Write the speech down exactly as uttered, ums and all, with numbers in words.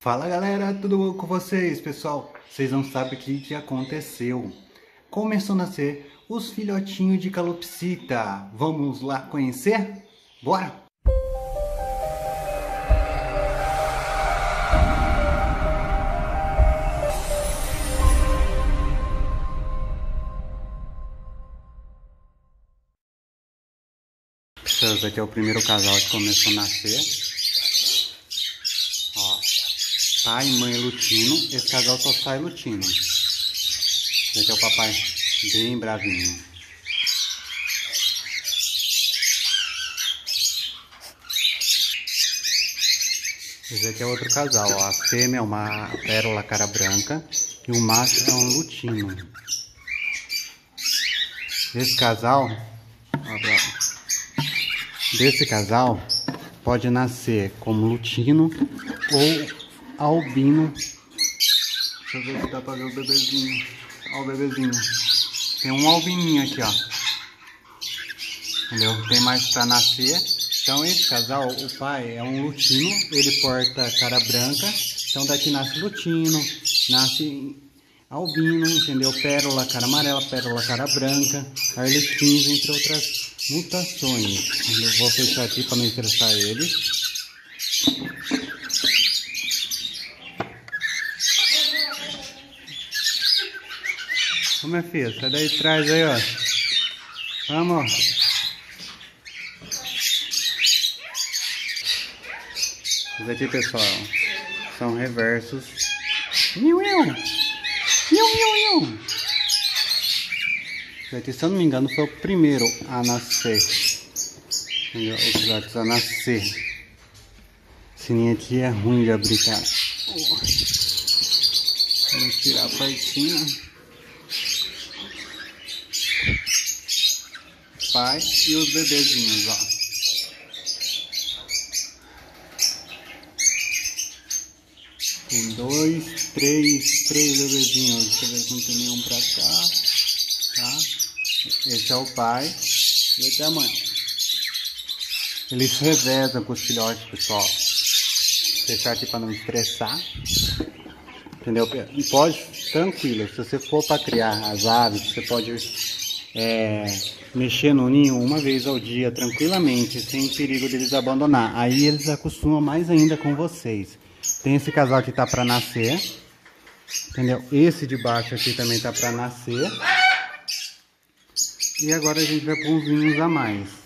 Fala galera, tudo bom com vocês? Pessoal, vocês não sabem o que, que aconteceu. Começou a nascer os filhotinhos de calopsita. Vamos lá conhecer? Bora! Esse aqui é o primeiro casal que começou a nascer. Ó, pai e mãe lutino. Esse casal só sai lutino. Esse aqui é o papai bem bravinho. Esse aqui é outro casal, ó. A fêmea é uma pérola cara branca e o macho é um lutino. Esse casal, ó, desse casal pode nascer como lutino ou albino. Deixa eu ver se dá pra ver o bebezinho. Ó o bebezinho. Tem um albininho aqui, ó. Entendeu? Tem mais pra nascer. Então esse casal, o pai é um lutino, ele porta cara branca. Então daqui nasce lutino, nasce albino, entendeu? Pérola, cara amarela, pérola, cara branca, arlequins, entre outras mutações. Eu vou fechar aqui para não estressar eles. Ô minha filha, sai daí de trás aí, ó. Vamos. Esses aqui, pessoal, são reversos. Miu, miu. Miu, miu, miu. Esse aqui, se eu não me engano, foi o primeiro a nascer. Entendeu? O filhote a nascer. Esse ninho aqui é ruim de abrir, cara. Vamos tirar a partinha. Pai e os bebezinhos, ó. Tem dois, três, três bebezinhos. Deixa eu ver se não tem nenhum pra cá. Tá? Esse é o pai e esse é a mãe. Eles revezam com os filhotes, pessoal. Vou fechar aqui para não estressar. Entendeu? E pode, tranquilo, se você for para criar as aves, você pode é, mexer no ninho uma vez ao dia, tranquilamente, sem perigo deles abandonar. Aí eles acostumam mais ainda com vocês. Tem esse casal que tá para nascer. Entendeu? Esse de baixo aqui também tá para nascer. E agora a gente vai pôr uns ninhos a mais.